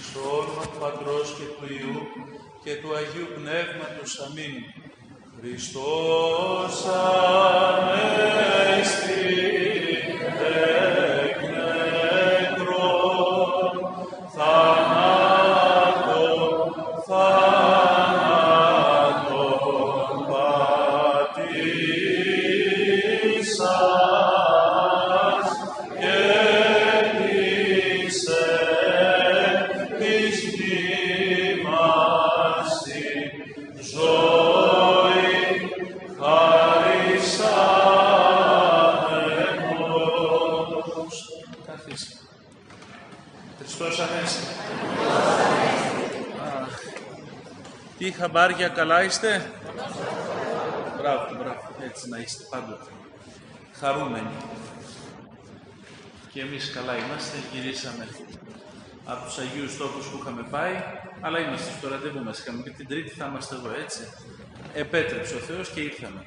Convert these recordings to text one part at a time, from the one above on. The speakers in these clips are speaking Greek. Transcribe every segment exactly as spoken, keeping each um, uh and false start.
Στο όνομα του Πατρός και του Υιού και του Αγίου Πνεύματος. Αμήν. Χριστός Ανέστη εκ νεκρών, θανάτων, θανάτων πατήσας και έκτισε της μνήμαση ζωή χαρισάμενος. Καθίστε. Χριστός Ανέστη. Τι χαμπάρια, καλά είστε? Μπράβο, μπράβο. Έτσι να είστε πάντοτε. Χαρούμενοι. Και εμείς καλά είμαστε. Γυρίσαμε από τους Αγίους Τόπους που είχαμε πάει, αλλά είμαστε στο ραντεβού μας. Είχαμε και την Τρίτη θα είμαστε εδώ, έτσι. Επέτρεψε ο Θεός και ήρθαμε.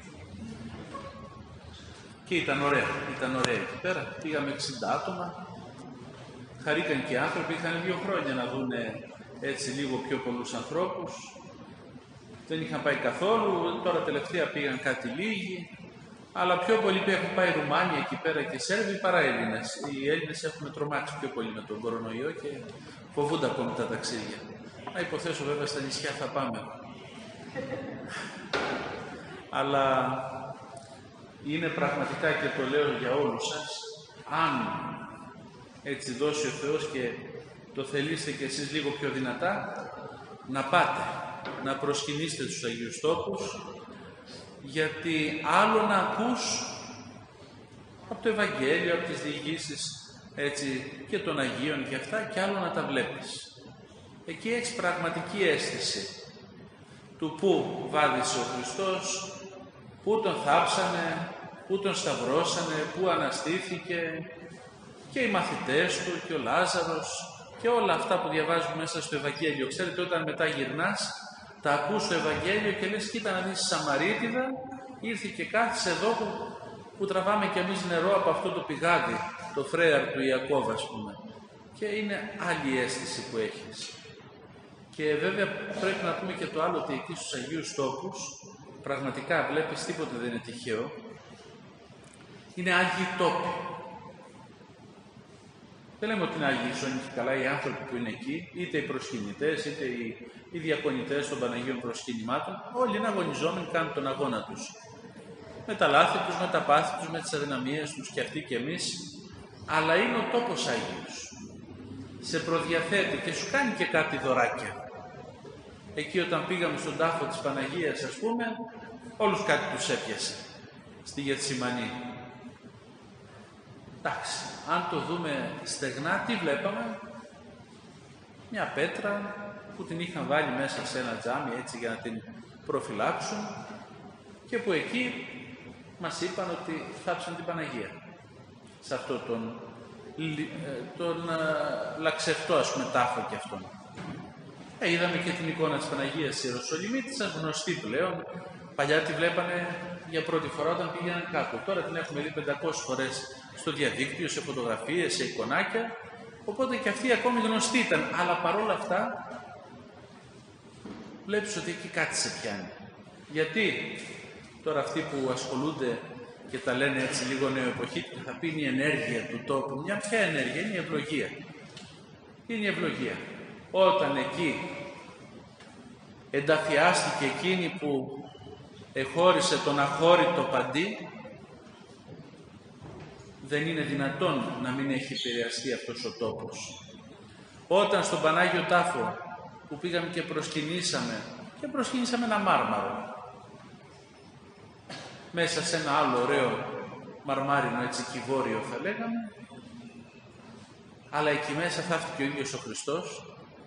Και ήταν ωραία. Ήταν ωραία εκεί πέρα. Πήγαμε εξήντα άτομα. Χαρήκαν και οι άνθρωποι. Είχαν δύο χρόνια να δουν έτσι λίγο πιο πολλούς ανθρώπους. Δεν είχαν πάει καθόλου. Τώρα τελευταία πήγαν κάτι λίγοι. Αλλά πιο πολλοί που έχουν πάει Ρουμάνια εκεί πέρα και Σέρβοι παρά Έλληνες. Οι Έλληνες έχουν τρομάξει πιο πολύ με τον κορονοϊό και φοβούνται ακόμη τα ταξίδια. Να υποθέσω βέβαια στα νησιά θα πάμε. Αλλά είναι πραγματικά, και το λέω για όλους σας, αν έτσι δώσει ο Θεός και το θελήσετε κι εσείς λίγο πιο δυνατά, να πάτε, να προσκυνήσετε τους Αγίους Τόπους, γιατί άλλο να ακούς από το Ευαγγέλιο, από τις διηγήσεις έτσι, και των Αγίων και αυτά, και άλλο να τα βλέπεις. Εκεί έχεις πραγματική αίσθηση του πού βάδισε ο Χριστός, πού τον θάψανε, πού τον σταυρώσανε, πού αναστήθηκε, και οι μαθητές του και ο Λάζαρος και όλα αυτά που διαβάζουμε μέσα στο Ευαγγέλιο. Ξέρετε, όταν μετά γυρνάς, τα ακούς στο Ευαγγέλιο και λες, κοίτα να δεις, Σαμαρίτιδα ήρθε και κάθισε εδώ που, που τραβάμε κι εμείς νερό από αυτό το πηγάδι, το φρέαρ του Ιακώβ, ας πούμε. Και είναι άλλη αίσθηση που έχεις. Και βέβαια πρέπει να πούμε και το άλλο, ότι εκεί στους Αγίους Τόπους πραγματικά βλέπεις, τίποτε δεν είναι τυχαίο. Είναι Άγιοι Τόποι. Δεν λέμε ότι είναι Άγιοι Σόνοι και καλά οι άνθρωποι που είναι εκεί, είτε οι προσκυνητές, είτε οι, οι διακονητές των Παναγίων προσκυνημάτων. Όλοι είναι αγωνιζόμενοι, κάνουν τον αγώνα τους. Με τα λάθη τους, με τα πάθη τους, με τις αδυναμίες τους, και αυτοί και εμείς. Αλλά είναι ο τόπος Άγιος. Σε προδιαθέτει και σου κάνει και κάτι δωράκια. Εκεί όταν πήγαμε στον τάφο της Παναγίας, ας πούμε, όλους κάτι τους έπιασε στη Γεθσιμανή. Εντάξει, αν το δούμε στεγνά, τι βλέπαμε? Μια πέτρα που την είχαν βάλει μέσα σε ένα τζάμι έτσι για να την προφυλάξουν, και που εκεί μας είπαν ότι θάψαν την Παναγία. Σε αυτό τον, τον λαξευτό, ας πούμε, τάφο και αυτόν. Ε, είδαμε και την εικόνα της Παναγίας της Ιεροσολυμίτισσας, γνωστή πλέον. Παλιά τη βλέπανε για πρώτη φορά όταν πήγαιναν κάτω. Τώρα την έχουμε δει πεντακόσιες φορές στο διαδίκτυο, σε φωτογραφίες, σε εικονάκια. Οπότε και αυτή ακόμη γνωστή ήταν. Αλλά παρόλα αυτά βλέπεις ότι εκεί κάτι σε πιάνει. Γιατί τώρα αυτοί που ασχολούνται και τα λένε έτσι λίγο νεοεποχή, θα πει είναι η ενέργεια του τόπου. Μια ποια ενέργεια? Είναι η ευλογία. Είναι η ευλογία. Όταν εκεί ενταφιάστηκε εκείνη που εχώρισε τον αχώρητο παντί, δεν είναι δυνατόν να μην έχει επηρεαστεί αυτός ο τόπος. Όταν στον Πανάγιο Τάφο που πήγαμε και προσκυνήσαμε, και προσκυνήσαμε ένα μάρμαρο μέσα σε ένα άλλο ωραίο μαρμάρινο, έτσι κυβόριο θα λέγαμε, αλλά εκεί μέσα θαύτηκε ο ίδιος ο Χριστός,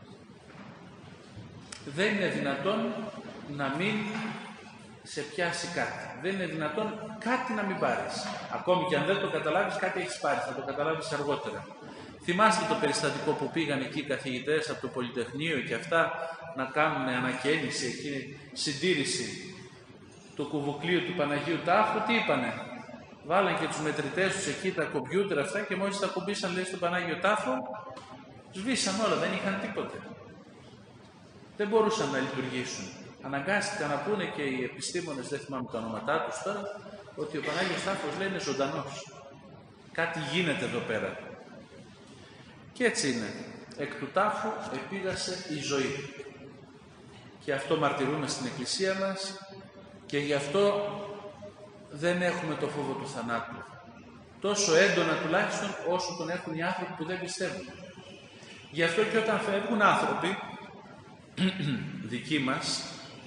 δεν είναι δυνατόν να μην σε πιάσει κάτι. Δεν είναι δυνατόν κάτι να μην πάρεις. Ακόμη και αν δεν το καταλάβεις, κάτι έχεις πάρει, θα το καταλάβεις αργότερα. Θυμάστε το περιστατικό που πήγαν εκεί οι καθηγητές από το Πολυτεχνείο και αυτά να κάνουν ανακαίνιση, εκείνη, συντήρηση του κουβουκλίου του Παναγίου Τάφου? Τι είπανε? Βάλαν και τους μετρητές τους εκεί, τα κομπιούτερ αυτά, και μόλις τα κουμπίσαν, λέει, στον Πανάγιο Τάφο, Σβήσαν όλα, δεν είχαν τίποτε. Δεν μπορούσαν να λειτουργήσουν. Αναγκάστηκαν να πούνε και οι επιστήμονες, δεν θυμάμαι τα ονόματά τους τώρα, ότι ο Πανάγιος Τάφος λέει είναι ζωντανός. Κάτι γίνεται εδώ πέρα. Και έτσι είναι. Εκ του τάφου επήγασε η ζωή. Και αυτό μαρτυρούμε στην Εκκλησία μας και γι' αυτό δεν έχουμε το φόβο του θανάτου. Τόσο έντονα τουλάχιστον όσο τον έχουν οι άνθρωποι που δεν πιστεύουν. Γι' αυτό και όταν φεύγουν άνθρωποι δικοί μας,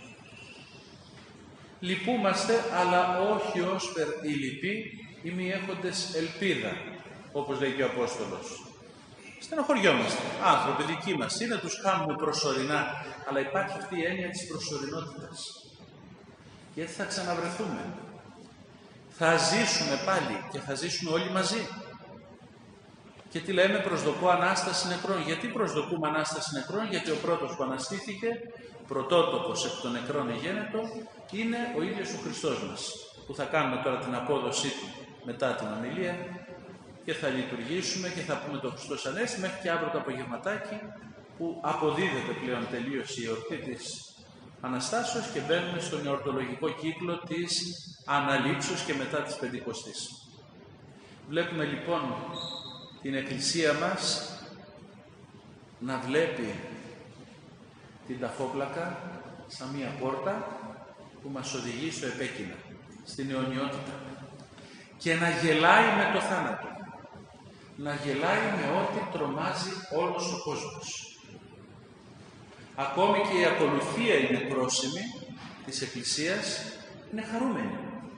λυπούμαστε, αλλά όχι ως περ οι λυποί ή μη έχοντες ελπίδα, όπως λέει και ο Απόστολος. Στενοχωριόμαστε. Άνθρωποι δικοί μας είναι, τους κάνουμε προσωρινά, αλλά υπάρχει αυτή η έννοια της προσωρινότητας. Και έτσι θα ξαναβρεθούμε. Θα ζήσουμε πάλι και θα ζήσουμε όλοι μαζί. Και τι λέμε, προσδοκώ Ανάσταση νεκρών. Γιατί προσδοκούμε Ανάσταση νεκρών? Γιατί ο πρώτος που αναστήθηκε, πρωτότοκος εκ των νεκρών εγένετο, είναι ο ίδιος ο Χριστός μας, που θα κάνουμε τώρα την απόδοσή του μετά την ομιλία και θα λειτουργήσουμε και θα πούμε το Χριστός Ανέστη μέχρι και αύριο το απογευματάκι, που αποδίδεται πλέον τελείως η εορτή της Αναστάσεως και μπαίνουμε στον εορτολογικό κύκλο της Αναλήψεως και μετά της Πεντηκοστής. Βλέπουμε λοιπόν την Εκκλησία μας να βλέπει την ταφόπλακα σαν μία πόρτα που μας οδηγεί στο επέκεινα, στην αιωνιότητα, και να γελάει με το θάνατο, να γελάει με ό,τι τρομάζει όλος ο κόσμος. Ακόμη και η ακολουθία η νεκρόσιμη της Εκκλησίας είναι χαρούμενη.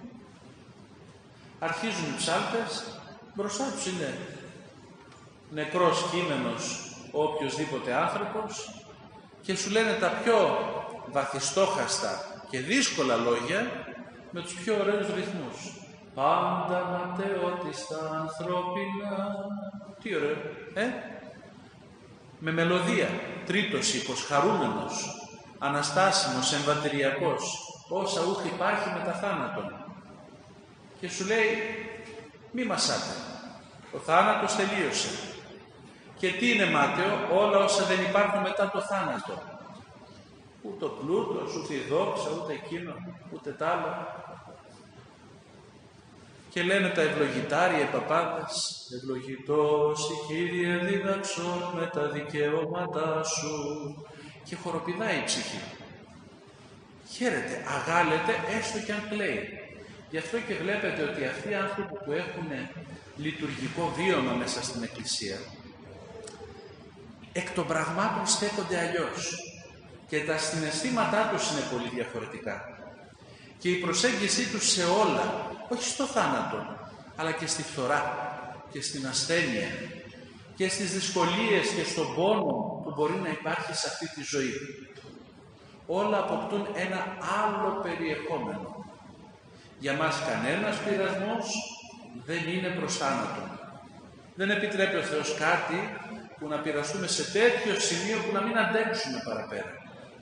Αρχίζουν οι ψάλτες, μπροστά τους είναι νεκρός κείμενος ο οποιοσδήποτε άνθρωπος και σου λένε τα πιο βαθιστόχαστα και δύσκολα λόγια με τους πιο ωραίους ρυθμούς. Πάντα ματαιώτιστα ανθρώπινα. Τι ωραίο, ε? Με μελωδία. Τρίτος ήχος, χαρούμενος, αναστάσιμος, εμβατηριακός, όσα ούχ υπάρχει μετά θάνατον. Και σου λέει, μη μασάτε. Ο θάνατος τελείωσε. Και τι είναι μάταιο? Όλα όσα δεν υπάρχουν μετά το θάνατο. Ούτε ο πλούτος, ούτε η δόξα, ούτε εκείνο, ούτε τ' άλλο. Και λένε τα ευλογητάρια, οι παπάδες, ευλογητός η Κύριε δίδαξον με τα δικαιώματά σου. Και χοροπηδάει η ψυχή. Χαίρεται, αγάλεται, έστω και αν κλαίει. Γι' αυτό και βλέπετε ότι αυτοί οι άνθρωποι που έχουν λειτουργικό βίωμα μέσα στην Εκκλησία, εκ των πραγμάτων στέκονται αλλιώς. Και τα συναισθήματά τους είναι πολύ διαφορετικά. Και η προσέγγιση τους σε όλα, όχι στο θάνατο, αλλά και στη φθορά και στην ασθένεια και στις δυσκολίες και στον πόνο που μπορεί να υπάρχει σε αυτή τη ζωή. Όλα αποκτούν ένα άλλο περιεχόμενο. Για μας κανένας πειρασμός δεν είναι προς θάνατο. Δεν επιτρέπει ο Θεός κάτι που να πειραστούμε σε τέτοιο σημείο που να μην αντέξουμε παραπέρα.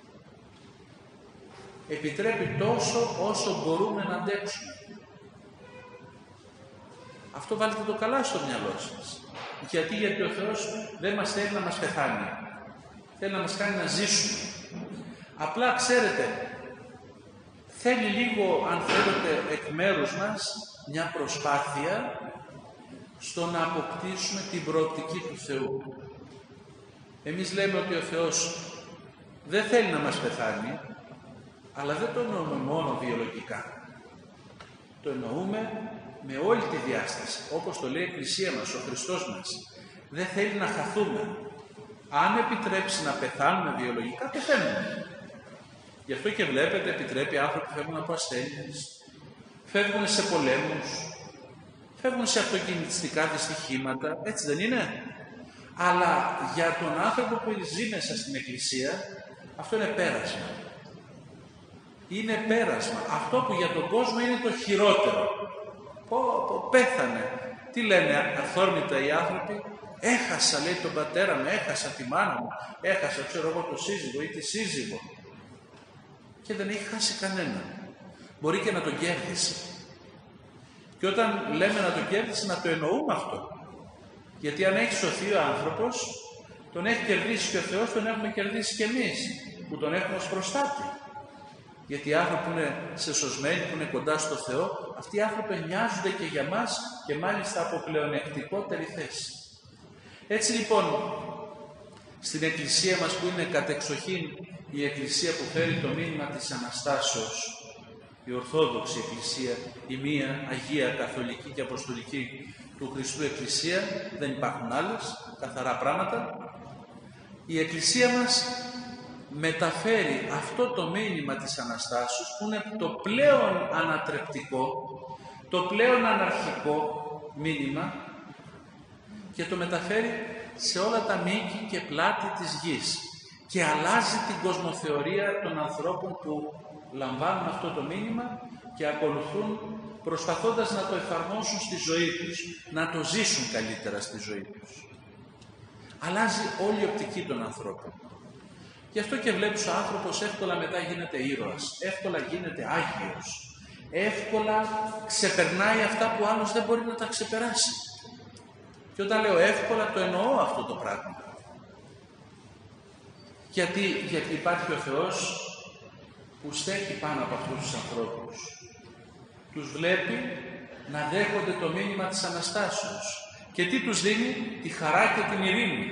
Επιτρέπει τόσο όσο μπορούμε να αντέξουμε. Αυτό βάλτε το καλά στο μυαλό σας. Γιατί, γιατί ο Θεός δεν μας θέλει να μας πεθάνει. Θέλει να μας κάνει να ζήσουμε. Απλά ξέρετε, θέλει λίγο, αν θέλετε, εκ μέρους μας, μια προσπάθεια στο να αποκτήσουμε την προοπτική του Θεού. Εμείς λέμε ότι ο Θεός δεν θέλει να μας πεθάνει, αλλά δεν το εννοούμε μόνο βιολογικά. Το εννοούμε με όλη τη διάσταση. Όπως το λέει η Εκκλησία μας, ο Χριστός μας. Δεν θέλει να χαθούμε. Αν επιτρέψει να πεθάνουμε βιολογικά, πεθαίνουμε. Γι' αυτό και βλέπετε, επιτρέπει άνθρωποι που φεύγουν από ασθένειες, φεύγουν σε πολέμους, φεύγουν σε αυτοκινητιστικά δυστυχήματα, έτσι δεν είναι? Αλλά για τον άνθρωπο που ζει μέσα στην Εκκλησία, αυτό είναι πέρασμα. Είναι πέρασμα. Αυτό που για τον κόσμο είναι το χειρότερο. Πω, πω, πέθανε. Τι λένε αθόρμητα οι άνθρωποι? Έχασα, λέει, τον πατέρα μου, έχασα τη μάνα μου, έχασα, ξέρω εγώ, το σύζυγο ή τη σύζυγο. Και δεν έχει χάσει κανέναν. Μπορεί και να τον κέρδισε. Και όταν λέμε να τον κέρδισε, να το εννοούμε αυτό. Γιατί αν έχει σωθεί ο άνθρωπος, Τον έχει κερδίσει και ο Θεός, τον έχουμε κερδίσει και εμείς, που τον έχουμε ως προστάτη. Γιατί οι άνθρωποι που είναι σεσωσμένοι, που είναι κοντά στο Θεό, αυτοί οι άνθρωποι νοιάζονται και για μας και μάλιστα από πλεονεκτικότερη θέση. Έτσι λοιπόν, στην Εκκλησία μας που είναι κατεξοχήν η Εκκλησία που φέρει το μήνυμα της Αναστάσεως, η Ορθόδοξη Εκκλησία, η μία Αγία, Καθολική και Αποστολική του Χριστού Εκκλησία, δεν υπάρχουν άλλες, καθαρά πράγματα, η Εκκλησία μας μεταφέρει αυτό το μήνυμα της Αναστάσεως που είναι το πλέον ανατρεπτικό, το πλέον αναρχικό μήνυμα και το μεταφέρει σε όλα τα μήκη και πλάτη της γης και αλλάζει την κοσμοθεωρία των ανθρώπων που λαμβάνουν αυτό το μήνυμα και ακολουθούν προσπαθώντας να το εφαρμόσουν στη ζωή τους, να το ζήσουν καλύτερα στη ζωή τους. Αλλάζει όλη η οπτική των ανθρώπων. Γι' αυτό και βλέπεις ο άνθρωπος εύκολα μετά γίνεται ήρωας, εύκολα γίνεται άγιος, εύκολα ξεπερνάει αυτά που άλλος δεν μπορεί να τα ξεπεράσει. Και όταν λέω εύκολα το εννοώ αυτό το πράγμα. Γιατί, γιατί υπάρχει ο Θεός που στέκει πάνω από αυτούς τους ανθρώπους. Τους βλέπει να δέχονται το μήνυμα της Αναστάσεως. Και τι τους δίνει? Τη χαρά και την ειρήνη.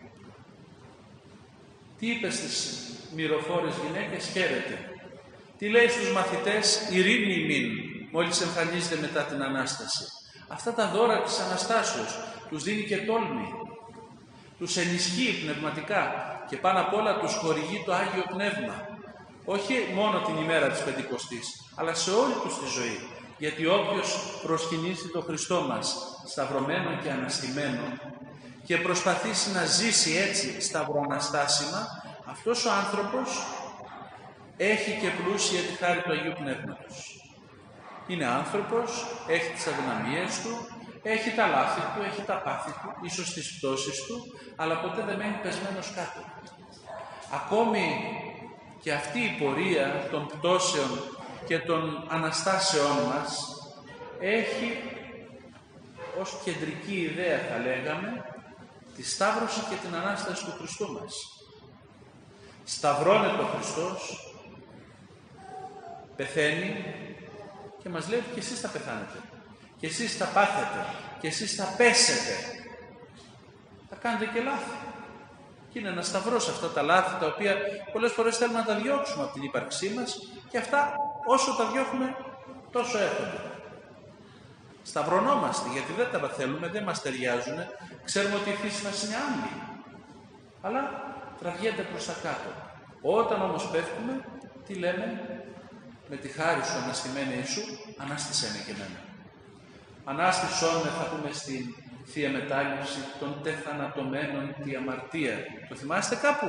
Τι είπε στις μυροφόρες γυναίκες? Χαίρετε. Τι λέει στους μαθητές? Ειρήνη ημίν, μόλις εμφανίζεται μετά την Ανάσταση. Αυτά τα δώρα της Αναστάσεως τους δίνει και τόλμη. Τους ενισχύει πνευματικά και πάνω απ' όλα τους χορηγεί το Άγιο Πνεύμα. Όχι μόνο την ημέρα της Πεντηκοστής, αλλά σε όλη τους τη ζωή. Γιατί όποιος προσκυνήσει το Χριστό μας, σταυρωμένο και αναστημένο, και προσπαθήσει να ζήσει έτσι σταυροαναστάσιμα, αυτός ο άνθρωπος έχει και πλούσια τη χάρη του Αγίου Πνεύματος. Είναι άνθρωπος, έχει τις αδυναμίες του, έχει τα λάθη του, έχει τα πάθη του, ίσως τις πτώσεις του, αλλά ποτέ δεν μένει πεσμένος κάτω. Ακόμη και αυτή η πορεία των πτώσεων και των αναστάσεών μας έχει ως κεντρική ιδέα, θα λέγαμε, τη σταύρωση και την Ανάσταση του Χριστού μας. Σταυρώνεται ο Χριστός, πεθαίνει και μας λέει και εσείς θα πεθάνετε, και εσείς θα πάθετε, και εσείς θα πέσετε. Θα κάνετε και λάθη. Και είναι ένα σταυρός αυτά τα λάθη τα οποία πολλές φορές θέλουμε να τα διώξουμε από την ύπαρξή μας και αυτά όσο τα διώχνουμε τόσο έρχονται. Σταυρωνόμαστε γιατί δεν τα θέλουμε, δεν μας ταιριάζουν, ξέρουμε ότι η φύση μας είναι άλλη. Αλλά τραβιέται προς τα κάτω. Όταν όμως πέφτουμε, τι λέμε? Με τη χάρη σου αναστημένε Ιησού, ανάστησέ με και εμένα. Ανάστησόν με, θα πούμε στην Θεία Μετάληψη, των τεθανατωμένων τη αμαρτία. Το θυμάστε κάπου?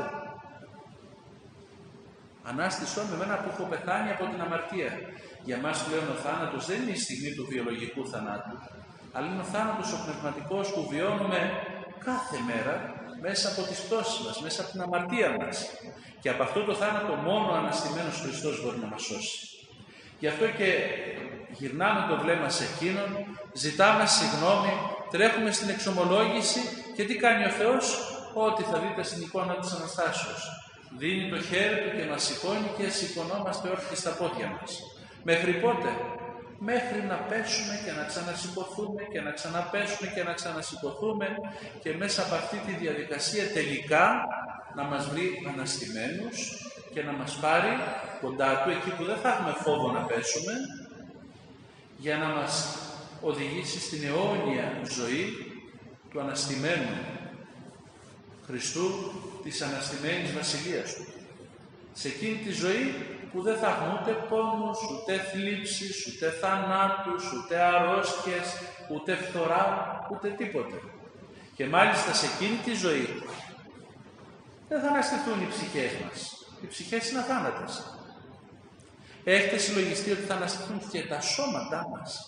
Ανάστησόν με εμένα που έχω πεθάνει από την αμαρτία. Για μας πλέον ο θάνατος δεν είναι η στιγμή του βιολογικού θανάτου, αλλά είναι ο θάνατος ο πνευματικός που βιώνουμε κάθε μέρα μέσα από τις πτώσεις μας, μέσα από την αμαρτία μας. Και από αυτό το θάνατο μόνο ο αναστημένος Χριστός μπορεί να μας σώσει. Γι' αυτό και γυρνάμε το βλέμμα σε Εκείνον, ζητάμε συγγνώμη, τρέχουμε στην εξομολόγηση και τι κάνει ο Θεός? Ό,τι θα δείτε στην εικόνα της Αναστάσεως. Δίνει το χέρι του και μας σηκώνει και σηκωνόμαστε όρθιοι στα πόδια μας. Μέχρι πότε? Μέχρι να πέσουμε και να ξανασηκωθούμε και να ξαναπέσουμε και να ξανασηκωθούμε και μέσα από αυτή τη διαδικασία τελικά να μας βρει αναστημένους και να μας πάρει κοντά του εκεί που δεν θα έχουμε φόβο να πέσουμε για να μας οδηγήσει στην αιώνια ζωή του αναστημένου Χριστού, της αναστημένης βασιλείας του. Σε εκείνη τη ζωή που δεν θα έχουμε ούτε πόνους, ούτε θλίψεις, ούτε θανάτους, ούτε αρρώστιες, ούτε φθορά, ούτε τίποτε. Και μάλιστα σε εκείνη τη ζωή δεν θα αναστηθούν οι ψυχές μας. Οι ψυχές είναι αθάνατες. Έχετε συλλογιστεί ότι θα αναστηθούν και τα σώματά μας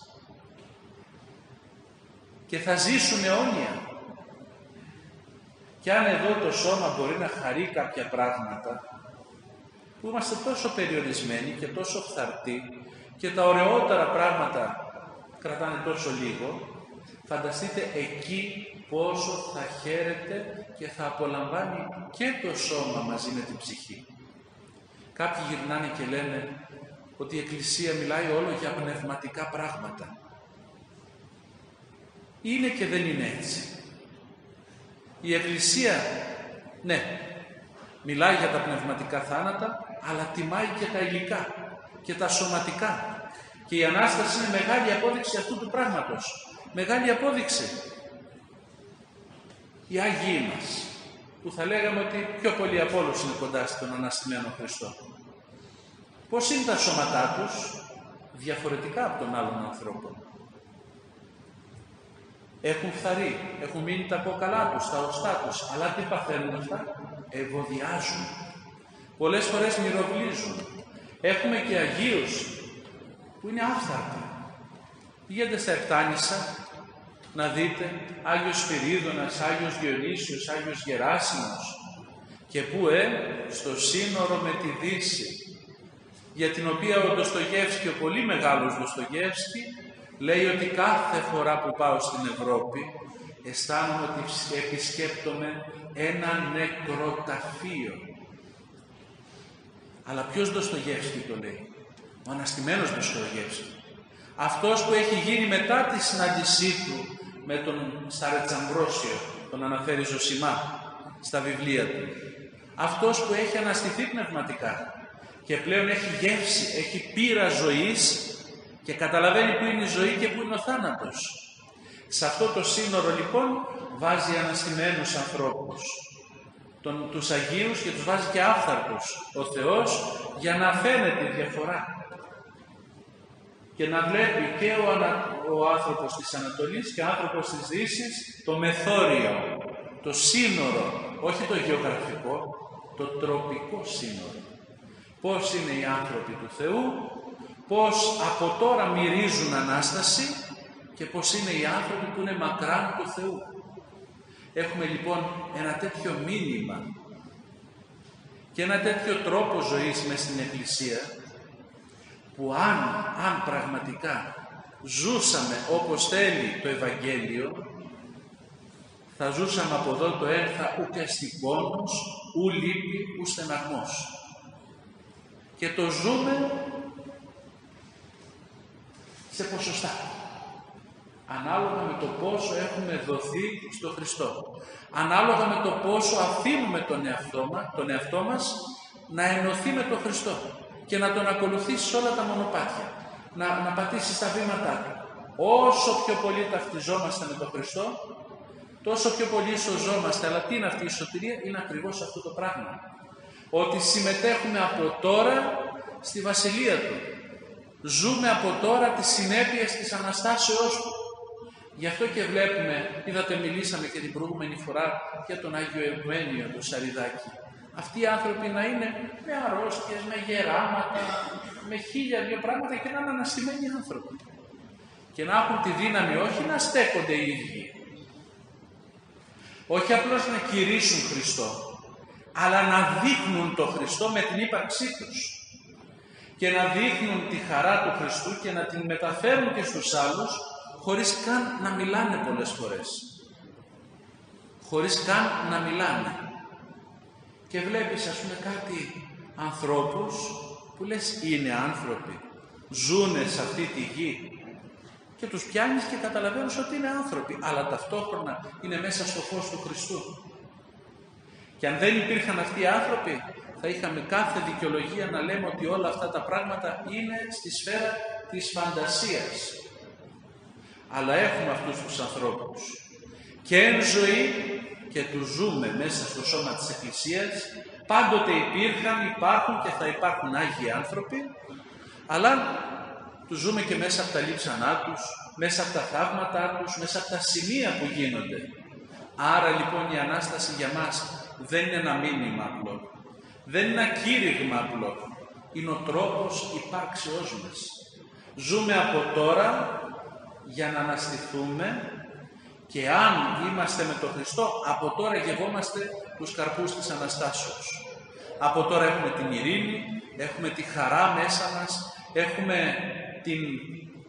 και θα ζήσουν αιώνια. Και αν εδώ το σώμα μπορεί να χαρεί κάποια πράγματα, που είμαστε τόσο περιορισμένοι και τόσο φθαρτοί και τα ωραιότερα πράγματα κρατάνε τόσο λίγο, Φανταστείτε εκεί πόσο θα χαίρεται και θα απολαμβάνει και το σώμα μαζί με την ψυχή. Κάποιοι γυρνάνε και λένε ότι η Εκκλησία μιλάει όλο για πνευματικά πράγματα. Είναι και δεν είναι έτσι. Η Εκκλησία, ναι, μιλάει για τα πνευματικά θάνατα, αλλά τιμάει και τα υλικά και τα σωματικά. Και η Ανάσταση είναι μεγάλη απόδειξη αυτού του πράγματος. Μεγάλη απόδειξη. Οι Άγιοι μας, που θα λέγαμε ότι πιο πολλοί από όλους είναι κοντά στον Αναστημένο Χριστό. Πώς είναι τα σώματά τους? Διαφορετικά από τον άλλον ανθρώπο. Έχουν φθαρεί, έχουν μείνει τα κόκαλά τους, τα οστά τους, αλλά τι παθαίνουν αυτά? Ευωδιάζουν. Πολλές φορές μυροβλίζουν. Έχουμε και Αγίους που είναι άφθαρτοι. Πηγαίνετε στα Επτάνησα να δείτε Άγιος Σπυρίδωνας, Άγιος Διονύσιος, Άγιος Γεράσιμος, και που ε, στο σύνορο με τη Δύση, για την οποία ο Ντοστογεύσκη, ο πολύ μεγάλος Ντοστογεύσκη, λέει ότι κάθε φορά που πάω στην Ευρώπη αισθάνομαι ότι επισκέπτομαι ένα νεκροταφείο. Αλλά ποιος Ντοστογεύσκη το λέει? Ο αναστημένος Ντοστογεύσκη. Αυτός που έχει γίνει μετά τη συνάντησή του με τον Σταρετσαμπρόσιο, τον αναφέρει Ζωσιμά στα βιβλία του. Αυτός που έχει αναστηθεί πνευματικά και πλέον έχει γεύση, έχει πείρα ζωής και καταλαβαίνει που είναι η ζωή και που είναι ο θάνατος. Σε αυτό το σύνορο λοιπόν βάζει αναστημένους ανθρώπους, τον, τους Αγίους, και τους βάζει και άφθαρτους ο Θεός, για να φαίνεται η διαφορά και να βλέπει και ο, ανα, ο άνθρωπος της Ανατολής και ο άνθρωπος της Δύσης το μεθόριο, το σύνορο, όχι το γεωγραφικό, το τροπικό σύνορο. Πώς είναι οι άνθρωποι του Θεού, πώς από τώρα μυρίζουν Ανάσταση και πώς είναι οι άνθρωποι που είναι μακράν του Θεού. Έχουμε λοιπόν ένα τέτοιο μήνυμα και ένα τέτοιο τρόπο ζωής μες στην Εκκλησία, που αν, αν πραγματικά ζούσαμε όπως θέλει το Ευαγγέλιο, θα ζούσαμε από εδώ το ένθα ουκ εστι πόνος, ου λύπη, ου στεναγμός. Και το ζούμε σε ποσοστά, ανάλογα με το πόσο έχουμε δοθεί στο Χριστό, ανάλογα με το πόσο αφήνουμε τον εαυτό μας, τον εαυτό μας να ενωθεί με τον Χριστό και να τον ακολουθήσει σε όλα τα μονοπάτια, να, να πατήσει στα βήματά του. Όσο πιο πολύ ταυτιζόμαστε με τον Χριστό, τόσο πιο πολύ σωζόμαστε. Αλλά τι είναι αυτή η σωτηρία? Είναι ακριβώς αυτό το πράγμα. Ότι συμμετέχουμε από τώρα στη Βασιλεία Του. Ζούμε από τώρα τις συνέπειες της Αναστάσεώς Του. Γι' αυτό και βλέπουμε, είδατε, μιλήσαμε και την προηγούμενη φορά για τον Άγιο Ευμένιο, τον Σαριδάκη. Αυτοί οι άνθρωποι να είναι με αρρώστιες, με γεράματα, με χίλια δύο πράγματα και να είναι αναστημένοι άνθρωποι. Και να έχουν τη δύναμη όχι να στέκονται οι ίδιοι, όχι απλώς να κηρύσσουν Χριστό, αλλά να δείχνουν τον Χριστό με την ύπαρξή τους και να δείχνουν τη χαρά του Χριστού και να την μεταφέρουν και στους άλλους, χωρίς καν να μιλάνε πολλές φορές. Χωρίς καν να μιλάνε. Και βλέπεις, ας πούμε, κάτι ανθρώπους που λες είναι άνθρωποι, ζούνε σε αυτή τη γη, και τους πιάνεις και καταλαβαίνεις ότι είναι άνθρωποι, αλλά ταυτόχρονα είναι μέσα στο φως του Χριστού. Και αν δεν υπήρχαν αυτοί οι άνθρωποι, θα είχαμε κάθε δικαιολογία να λέμε ότι όλα αυτά τα πράγματα είναι στη σφαίρα της φαντασίας. Αλλά έχουμε αυτούς τους ανθρώπους και εν ζωή και τους ζούμε μέσα στο σώμα της Εκκλησίας. Πάντοτε υπήρχαν, υπάρχουν και θα υπάρχουν Άγιοι άνθρωποι, αλλά τους ζούμε και μέσα από τα λείψανά τους, μέσα από τα θαύματά τους, μέσα από τα σημεία που γίνονται. Άρα λοιπόν η Ανάσταση για μας δεν είναι ένα μήνυμα απλό, δεν είναι ένα κήρυγμα απλό, είναι ο τρόπος υπάρξεώς μας. Ζούμε από τώρα για να αναστηθούμε, και αν είμαστε με τον Χριστό, από τώρα γευόμαστε τους καρπούς της Αναστάσεως. Από τώρα έχουμε την ειρήνη, έχουμε τη χαρά μέσα μας, έχουμε την,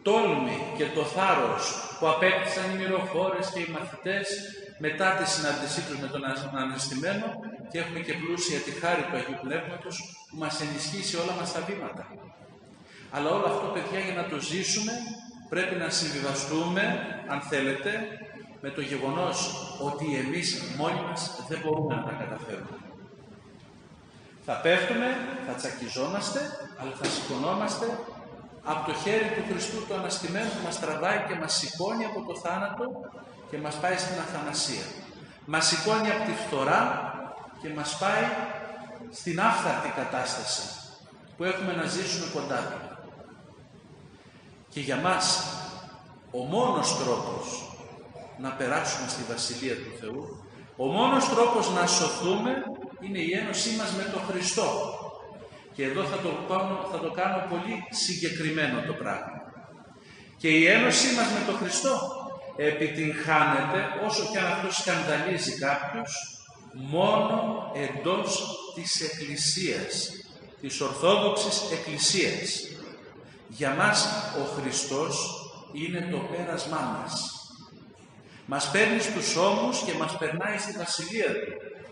τόλμη και το θάρρος που απέκτησαν οι μυροφόρες και οι μαθητές μετά τη συνάντησή τους με τον αναστημένο, και έχουμε και πλούσια τη χάρη του Αγίου Πνεύματος που μας ενισχύσει όλα μας τα βήματα. Αλλά όλο αυτό, παιδιά, για να το ζήσουμε πρέπει να συμβιβαστούμε, αν θέλετε, με το γεγονός ότι εμείς μόνοι μας δεν μπορούμε να τα καταφέρουμε. Θα πέφτουμε, θα τσακιζόμαστε, αλλά θα σηκωνόμαστε από το χέρι του Χριστού του Αναστημένου που μας τραβάει και μας σηκώνει από το θάνατο και μας πάει στην αθανασία. Μας σηκώνει από τη φθορά και μας πάει στην άφθαρτη κατάσταση που έχουμε να ζήσουμε κοντά του. Και για μας ο μόνος τρόπος να περάσουμε στη Βασιλεία του Θεού, ο μόνος τρόπος να σωθούμε είναι η ένωσή μας με τον Χριστό. Και εδώ θα το, κάνω, θα το κάνω πολύ συγκεκριμένο το πράγμα. Και η ένωσή μας με τον Χριστό επιτυγχάνεται, όσο και αν αυτό σκανδαλίζει κάποιους, μόνο εντός της Εκκλησίας, της Ορθόδοξης Εκκλησίας. Για μας ο Χριστός είναι το πέρασμά μας. Μας παίρνει στους ώμους και μας περνάει στη Βασιλεία Του.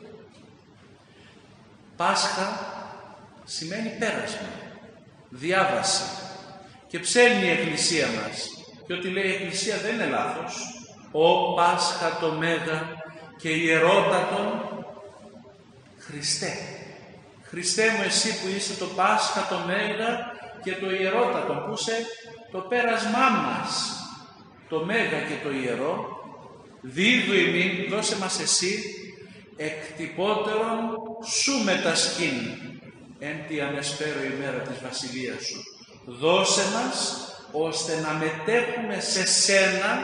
Πάσχα σημαίνει πέρασμα, διάβαση, και ψέλνει η Εκκλησία μας. Και ό,τι λέει η Εκκλησία δεν είναι λάθος. «Ο Πάσχα το Μέγα και ιερότατον Χριστέ». Χριστέ μου, εσύ που είσαι το Πάσχα το Μέγα και το ιερότατον, που είσαι το πέρασμά μας, το Μέγα και το ιερό, δίδου ημίν, δώσε μας εσύ εκτυπώτερον σου μετασκήν εν τη ανεσπέρω ημέρα της βασιλείας σου. Δώσε μας ώστε να μετέχουμε σε σένα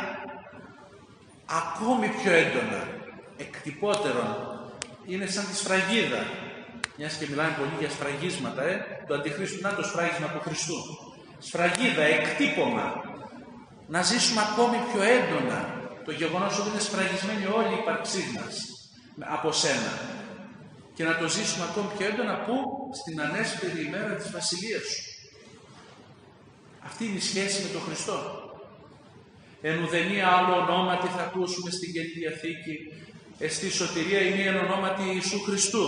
ακόμη πιο έντονα. Εκτυπώτερον είναι σαν τη σφραγίδα. Μιας και μιλάμε πολύ για σφραγίσματα, ε, το αντιχρίστου, να το σφράγισμα του Χριστού. Σφραγίδα, εκτύπωμα. Να ζήσουμε ακόμη πιο έντονα το γεγονός ότι είναι σφραγισμένη όλη η ύπαρξή μας από σένα. Και να το ζήσουμε ακόμη πιο έντονα που στην ανέσπερη ημέρα της Βασιλείας σου. Αυτή είναι η σχέση με τον Χριστό. Εν ουδενία άλλο ονόματι θα ακούσουμε στην Καινή Διαθήκη, εστί σωτηρία είναι εν ονόματι Ιησού Χριστού.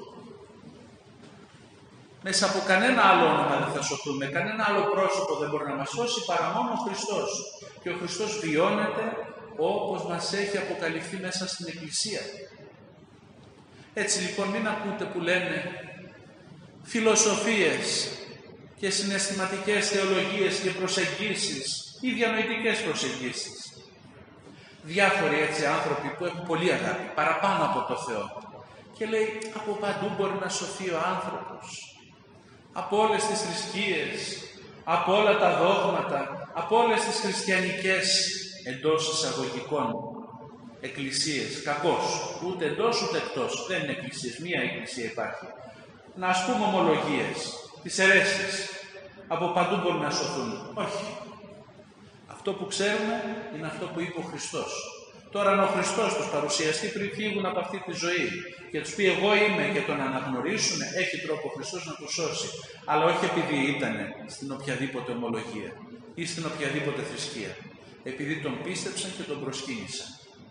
Μέσα από κανένα άλλο όνομα δεν θα σωθούμε, κανένα άλλο πρόσωπο δεν μπορεί να μας σώσει παρά μόνο ο Χριστός. Και ο Χριστός βιώνεται όπως μας έχει αποκαλυφθεί μέσα στην Εκκλησία. Έτσι λοιπόν μην ακούτε που λένε φιλοσοφίες και συναισθηματικές θεολογίες και προσεγγίσεις ή διανοητικές προσεγγίσεις. Διάφοροι έτσι άνθρωποι που έχουν πολύ αγάπη, παραπάνω από το Θεό. Και λέει από παντού μπορεί να σωθεί ο άνθρωπος. Από όλες τις θρησκείες, από όλα τα δόγματα, από όλες τις χριστιανικές εντός εισαγωγικών εκκλησίες. Κακώς. Ούτε εντός ούτε εκτός. Δεν είναι εκκλησίες. Μία εκκλησία υπάρχει. Να ας πούμε ομολογίες, τις αιρέσεις. Από παντού μπορεί να σωθούν. Όχι. Αυτό που ξέρουμε είναι αυτό που είπε ο Χριστός. Τώρα αν ο Χριστός τους παρουσιαστεί πριν φύγουν από αυτή τη ζωή και τους πει εγώ είμαι και τον αναγνωρίσουν, έχει τρόπο ο Χριστός να τους σώσει. Αλλά όχι επειδή ήταν στην οποιαδήποτε ομολογία ή στην οποιαδήποτε θρησκεία. Επειδή τον πίστεψαν και τον προσκύνησαν.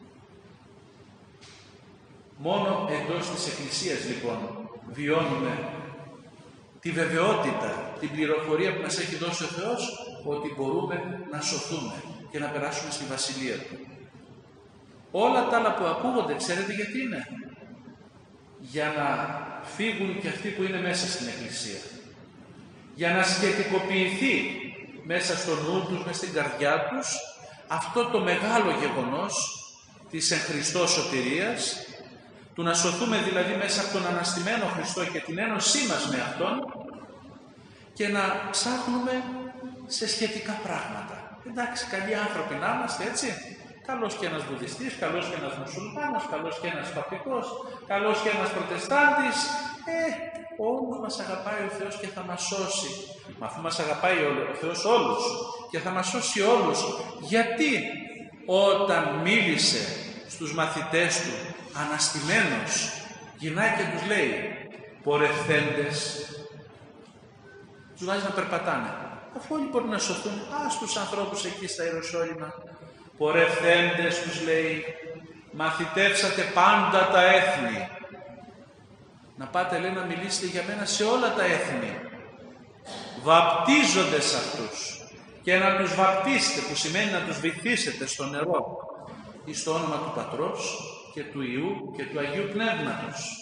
Μόνο εντός της Εκκλησίας λοιπόν βιώνουμε τη βεβαιότητα, την πληροφορία που μας έχει δώσει ο Θεός ότι μπορούμε να σωθούμε και να περάσουμε στη Βασιλεία Του. Όλα τα άλλα που ακούγονται, ξέρετε γιατί είναι? Για να φύγουν και αυτοί που είναι μέσα στην Εκκλησία. Για να σχετικοποιηθεί μέσα στο νου τους, μέσα στην καρδιά τους, αυτό το μεγάλο γεγονός της εν Χριστώ σωτηρίας, του να σωθούμε δηλαδή μέσα από τον αναστημένο Χριστό και την ένωσή μας με Αυτόν και να ψάχνουμε σε σχετικά πράγματα. Εντάξει, καλοί άνθρωποι να είμαστε, έτσι. Καλός και ένας Βουδιστής, καλός και ένας Μουσουλμάνος, καλός και ένας Παπτικός, καλός και ένας Προτεστάντης. Ε, όλους μας αγαπάει ο Θεός και θα μας σώσει. Μα αφού μας αγαπάει ο Θεός όλους και θα μας σώσει όλους, γιατί όταν μίλησε στους μαθητές Του, αναστημένος, γυρνάει και τους λέει, πορευθέντες, τους βάζει να περπατάνε. Αφού όλοι μπορούν να σωθούν, ας τους ανθρώπους εκεί στα Ιεροσόλυμα. Πορευθέντες, τους λέει, μαθητεύσατε πάντα τα έθνη. Να πάτε, λέει, να μιλήσετε για μένα σε όλα τα έθνη. Βαπτίζονται σε αυτούς και να τους βαπτίσετε, που σημαίνει να τους βυθίσετε στο νερό ή στο όνομα του Πατρός και του Υιού και του Αγίου Πνεύματος.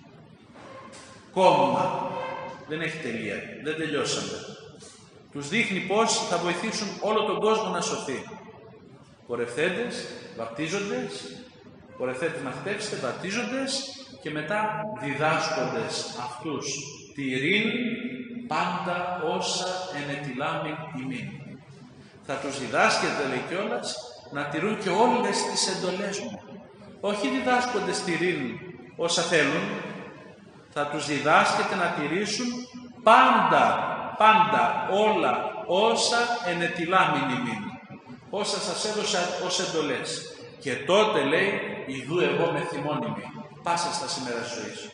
Κόμμα. Δεν έχει τελεία. Δεν τελειώσαμε. Τους δείχνει πώς θα βοηθήσουν όλο τον κόσμο να σωθεί. Πορευθέντες, βαπτίζοντες, πορευθέντες μαθητεύστε, βαπτίζοντες και μετά διδάσκοντες αυτούς τη ειρήνη πάντα όσα ενετιλάμην ημίν. Θα τους διδάσκεται, λέει κιόλας, να τηρούν και όλες τις εντολές μου. Όχι διδάσκοντες τη ειρήνη όσα θέλουν, θα τους διδάσκεται να τηρήσουν πάντα, πάντα όλα όσα ενετιλάμην ημίν. Όσα σας έδωσα ως εντολές. Και τότε, λέει, ιδού εγώ με θυμώνυμη, πάσα στα σήμερα της ζωής.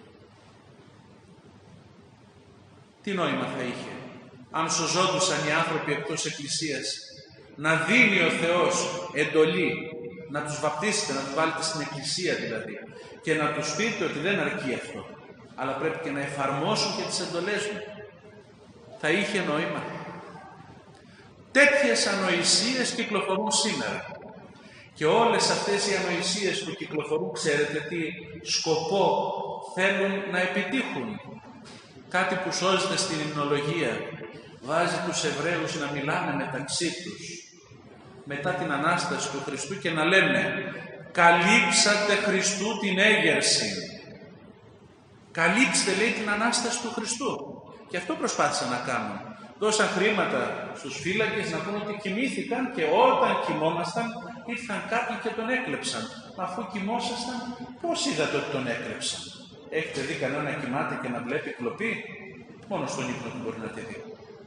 Τι νόημα θα είχε, αν σωζόντουσαν οι άνθρωποι εκτός Εκκλησίας, να δίνει ο Θεός εντολή, να τους βαπτίσετε, να τους βάλετε στην Εκκλησία δηλαδή, και να τους πείτε ότι δεν αρκεί αυτό, αλλά πρέπει και να εφαρμόσουν και τις εντολές μου. Θα είχε νόημα. Τέτοιες ανοησίες κυκλοφορούν σήμερα. Και όλες αυτές οι ανοησίες που κυκλοφορούν, ξέρετε τι σκοπό θέλουν να επιτύχουν. Κάτι που σώζεται στην υμνολογία, βάζει τους Εβραίους να μιλάνε μεταξύ τους μετά την Ανάσταση του Χριστού και να λένε «Καλύψατε Χριστού την έγερση». Καλύψτε, λέει, την Ανάσταση του Χριστού. Και αυτό προσπάθησαν να κάνουν. Δώσαν χρήματα στους φύλακες να πούν ότι κοιμήθηκαν και όταν κοιμόμασταν ήρθαν κάποιοι και τον έκλεψαν. Αφού κοιμόσασταν, πώς είδατε ότι τον έκλεψαν? Έχετε δει κανένα να κοιμάται και να βλέπει κλοπή? Μόνο στον ύπνο του μπορεί να τη δει.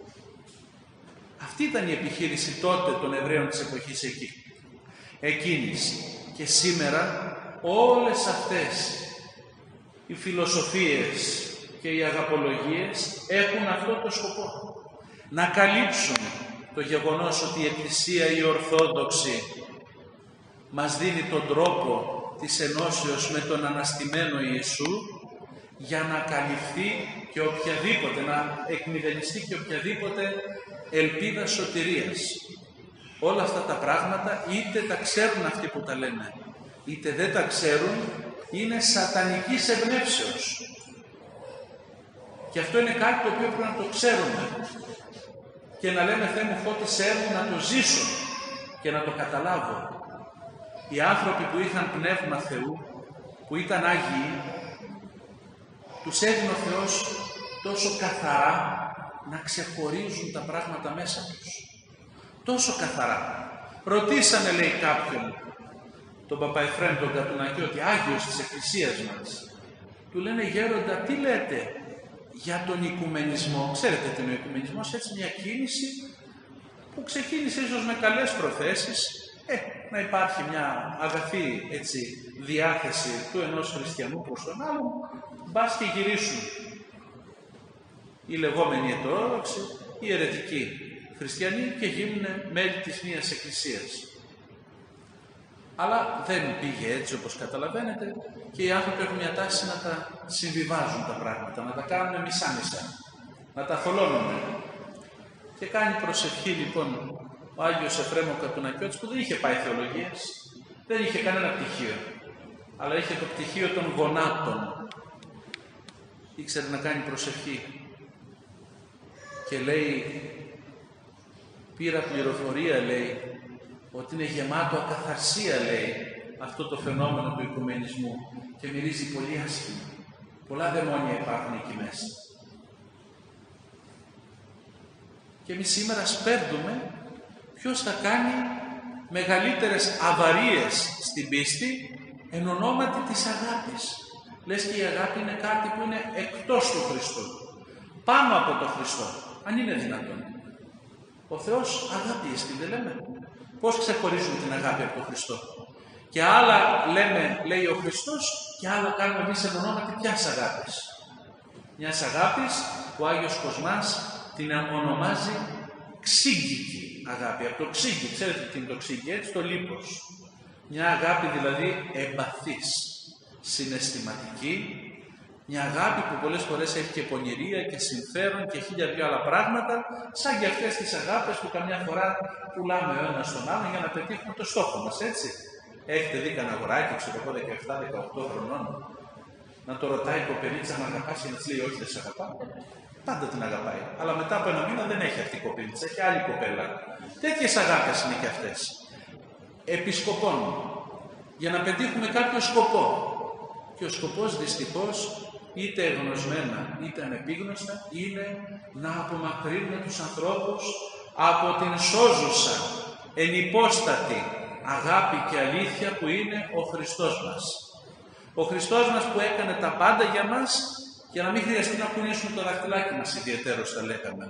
Αυτή ήταν η επιχείρηση τότε των Εβραίων της εποχής εκεί. Εκείνης. Και σήμερα όλες αυτές οι φιλοσοφίες και οι αγαπολογίες έχουν αυτό το σκοπό. Να καλύψουν το γεγονός ότι η Εκκλησία η Ορθόδοξη μας δίνει τον τρόπο της ενώσεως με τον αναστημένο Ιησού για να καλυφθεί και οποιαδήποτε, να εκμηδενιστεί και οποιαδήποτε ελπίδα σωτηρίας. Όλα αυτά τα πράγματα είτε τα ξέρουν αυτοί που τα λένε, είτε δεν τα ξέρουν, είναι σατανικής εμπνεύσεως. Και αυτό είναι κάτι το οποίο πρέπει να το ξέρουμε και να λέμε Θεέ μου φώτισέ μου να το ζήσω και να το καταλάβω. Οι άνθρωποι που είχαν πνεύμα Θεού, που ήταν Άγιοι, τους έδινε ο Θεός τόσο καθαρά να ξεχωρίζουν τα πράγματα μέσα τους. Τόσο καθαρά. Ρωτήσανε, λέει, κάποιον, τον Παπαεφρέμ τον Κατουνακιώτη, Άγιος της Εκκλησίας μας. Του λένε, γέροντα, τι λέτε για τον οικουμενισμό? Ξέρετε τι είναι ο οικουμενισμός? Έτσι μια κίνηση που ξεκίνησε ίσως με καλές προθέσεις, ε, να υπάρχει μια αγαθή, έτσι, διάθεση του ενός χριστιανού προς τον άλλον, μπας και γυρίσουν οι λεγόμενοι αιτωόδοξοι, οι αιρετικοί χριστιανοί και γίνουν μέλη της μίας εκκλησίας. Αλλά δεν πήγε έτσι όπως καταλαβαίνετε και οι άνθρωποι έχουν μια τάση να τα συμβιβάζουν τα πράγματα, να τα κάνουν μισά-μισά, να τα θολώνουν. Και κάνει προσευχή λοιπόν ο Άγιος Εφρέμ ο Κατουνακιώτης, που δεν είχε πάει θεολογίας, δεν είχε κανένα πτυχίο, αλλά είχε το πτυχίο των γονάτων. Ήξερε να κάνει προσευχή και λέει, πήρα πληροφορία, λέει, ότι είναι γεμάτο ακαθαρσία, λέει, αυτό το φαινόμενο του οικουμενισμού και μυρίζει πολύ άσχημα. Πολλά δαιμόνια υπάρχουν εκεί μέσα. Και εμείς σήμερα σπέρδουμε ποιος θα κάνει μεγαλύτερες αβαρίες στην πίστη εν ονόματι της αγάπης. Λες και η αγάπη είναι κάτι που είναι εκτός του Χριστού, πάνω από τον Χριστό, αν είναι δυνατόν. Ο Θεός αγάπη εστί, δεν λέμε? Πώς ξεχωρίζουμε την αγάπη από τον Χριστό? Και άλλα λέμε, λέει ο Χριστός, και άλλα κάνουμε εμείς εν ονόματι ποιας αγάπης? Μιας αγάπης που ο Άγιος Κοσμάς την ονομάζει ξύγκικη αγάπη. Από το ξύγκι, ξέρετε τι είναι το ξύγκι, έτσι, το λίπος. Μια αγάπη δηλαδή εμπαθής, συναισθηματική, μια αγάπη που πολλές φορές έχει και πονηρία και συμφέρον και χίλια δυο άλλα πράγματα, σαν και αυτές τις αγάπες που καμιά φορά πουλάμε ο ένας στον άλλον για να πετύχουμε το στόχο μας, έτσι. Έχετε δει κανένα αγοράκι, ξέρω εγώ, δεκαεπτά δεκαοκτώ χρονών, να το ρωτάει η κοπελίτσα να αγαπάς και να της λέει όχι, δεν σε αγαπάω. Πάντα την αγαπάει. Αλλά μετά από ένα μήνα δεν έχει αυτή η κοπελίτσα, έχει άλλη κοπέλα. Τέτοιες αγάπες είναι και αυτές. Επισκοπών. Για να πετύχουμε κάποιο σκοπό. Και ο σκοπός δυστυχώς, είτε εγνωσμένα είτε ανεπίγνωστα, είναι να απομακρύνουμε τους ανθρώπους από την σώζουσα, ενυπόστατη αγάπη και αλήθεια που είναι ο Χριστός μας. Ο Χριστός μας που έκανε τα πάντα για μας, για να μην χρειαστεί να κουνήσουμε το δαχτυλάκι μας, ιδιαιτέρως τα λέγαμε.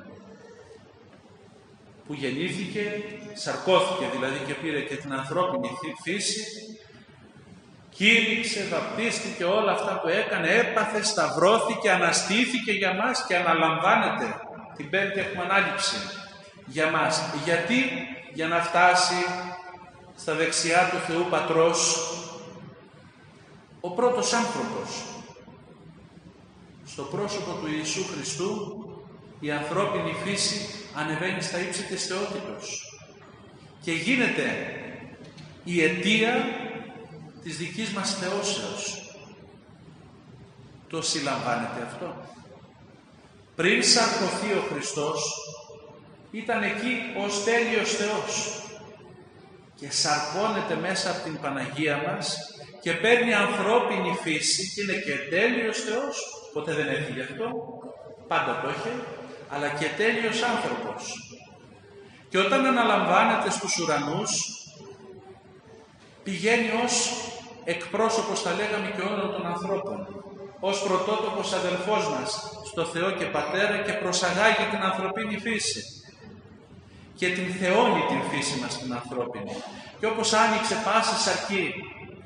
Που γεννήθηκε, σαρκώθηκε δηλαδή και πήρε και την ανθρώπινη φύση, κήρυξε, βαπτίστηκε, όλα αυτά που έκανε, έπαθε, σταυρώθηκε, αναστήθηκε για μας και αναλαμβάνεται την πέμπτη έχουμε ανάληψη για μας. Γιατί? Για να φτάσει στα δεξιά του Θεού Πατρός ο πρώτος άνθρωπος. Στο πρόσωπο του Ιησού Χριστού η ανθρώπινη φύση ανεβαίνει στα ύψη της θεότητος και γίνεται η αιτία της δικής μας θεώσεως. Το συλλαμβάνετε αυτό? Πριν σαρκωθεί ο Χριστός ήταν εκεί ως τέλειος Θεός και σαρκώνεται μέσα από την Παναγία μας και παίρνει ανθρώπινη φύση και είναι και τέλειος Θεός, ποτέ δεν έφυγε αυτό, πάντα το είχε, αλλά και τέλειος άνθρωπος. Και όταν αναλαμβάνεται στους ουρανούς, πηγαίνει ως εκπρόσωπος, θα λέγαμε, και όλων των ανθρώπων, ως πρωτότοκος αδελφός μας στο Θεό και Πατέρα και προσαγάγει την ανθρωπίνη φύση και την θεώνει την φύση μας την ανθρώπινη. Και όπως άνοιξε πάση σαρκή